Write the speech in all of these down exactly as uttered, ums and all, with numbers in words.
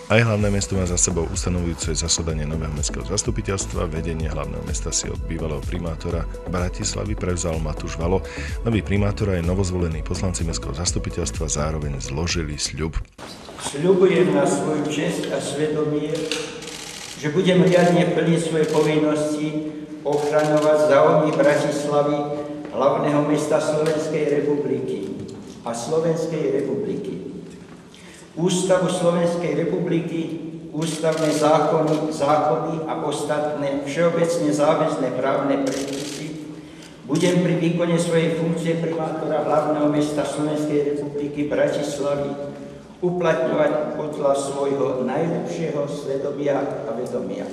Aj hlavné mesto má za sebou ustanovujúce zasadanie nového mestského zastupiteľstva. Vedenie hlavného mesta si od bývalého primátora Bratislavy prevzal Matúš Valo. Nový primátor aj novozvolení poslanci mestského zastupiteľstva zároveň zložili sľub. Sľubujem na svoju česť a svedomie, že budem riadne plniť svoje povinnosti ochraňovať záujmy Bratislavy, hlavného mesta Slovenskej republiky a Slovenskej republiky. Ústavu Slovenskej republiky, ústavné zákony, zákony a ostatné všeobecne záväzné právne predpisy budem pri výkone svojej funkcie primátora hlavného mesta Slovenskej republiky Bratislavy uplatňovať podľa svojho najlepšieho svedomia a vedomia.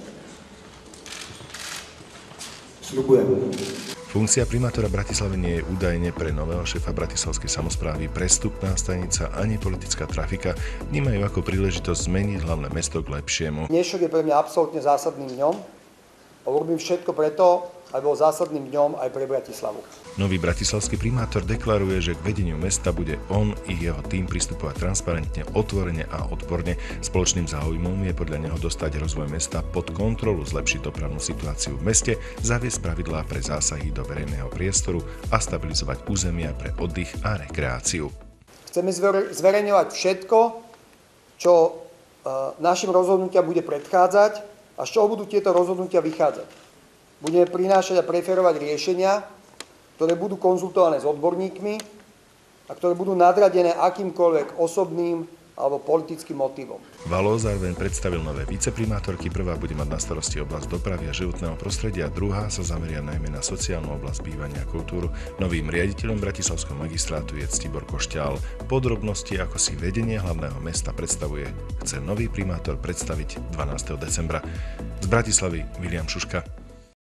Sľubujem. Funkcia primátora Bratislavy nie je údajne pre nového šéfa bratislavskej samosprávy prestupná stanica ani politická trafika. Vnímajú ako príležitosť zmeniť hlavné mesto k lepšiemu. Dnešok je pre mňa absolútne zásadným dňom a urobím všetko preto, aby bol zásadným dňom aj pre Bratislavu. Nový bratislavský primátor deklaruje, že k vedeniu mesta bude on i jeho tým pristupovať transparentne, otvorene a odborne. Spoločným záujmom je podľa neho dostať rozvoj mesta pod kontrolu, zlepšiť dopravnú situáciu v meste, zaviesť pravidlá pre zásahy do verejného priestoru a stabilizovať územia pre oddych a rekreáciu. Chceme zverejňovať všetko, čo našim rozhodnutiam bude predchádzať a z čoho budú tieto rozhodnutia vychádzať. Budeme prinášať a preferovať riešenia, ktoré budú konzultované s odborníkmi a ktoré budú nadradené akýmkoľvek osobným alebo politickým motivom. Valo zároveň predstavil nové viceprimátorky. Prvá bude mať na starosti oblasť dopravy a životného prostredia, druhá sa zameria najmä na sociálnu oblasť bývania a kultúru. Novým riaditeľom bratislavského magistrátu je Ctibor Košťál. Podrobnosti, ako si vedenie hlavného mesta predstavuje, chce nový primátor predstaviť dvanásteho decembra. Z Bratislavy Viliam Šuška.